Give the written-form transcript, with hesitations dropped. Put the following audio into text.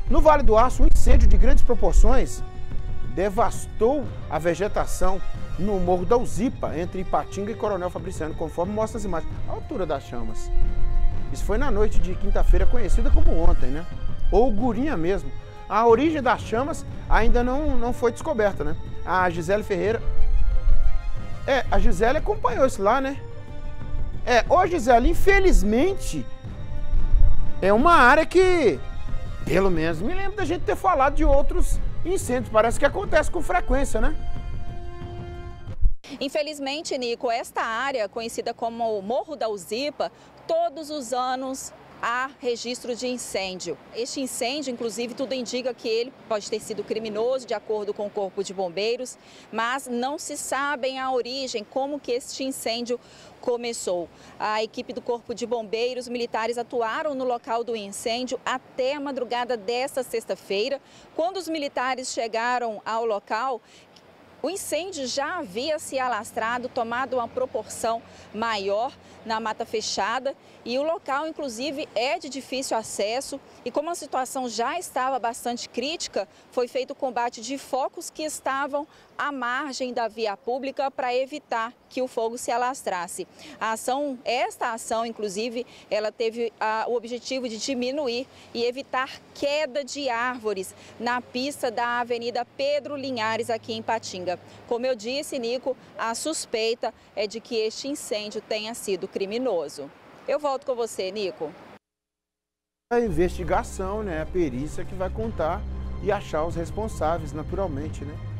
No Vale do Aço, um incêndio de grandes proporções devastou a vegetação no Morro da Uzipa, entre Ipatinga e Coronel Fabriciano, conforme mostra as imagens. A altura das chamas. Isso foi na noite de quinta-feira, conhecida como ontem, né? Ou Gurinha mesmo. A origem das chamas ainda não foi descoberta, né? A Gisele Ferreira... a Gisele acompanhou isso lá, né? Ô Gisele, infelizmente, é uma área que, pelo menos, me lembro da gente ter falado de outros incêndios. Parece que acontece com frequência, né? Infelizmente, Nico, esta área, conhecida como Morro da Uzipa, todos os anos há registro de incêndio. Este incêndio, inclusive, tudo indica que ele pode ter sido criminoso, de acordo com o Corpo de Bombeiros, mas não se sabe a origem, como que este incêndio começou. A equipe do Corpo de Bombeiros, militares atuaram no local do incêndio até a madrugada desta sexta-feira. Quando os militares chegaram ao local, o incêndio já havia se alastrado, tomado uma proporção maior na mata fechada e o local, inclusive, é de difícil acesso e como a situação já estava bastante crítica, foi feito o combate de focos que estavam à margem da via pública para evitar que o fogo se alastrasse. Esta ação, inclusive, ela teve o objetivo de diminuir e evitar queda de árvores na pista da Avenida Pedro Linhares, aqui em Ipatinga. Como eu disse, Nico, a suspeita é de que este incêndio tenha sido criminoso. Eu volto com você, Nico. A investigação, né? A perícia que vai contar e achar os responsáveis, naturalmente, né?